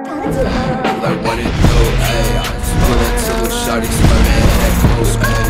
Like what it do, ayy. I just pull into the shawty swimming, head close, ayy.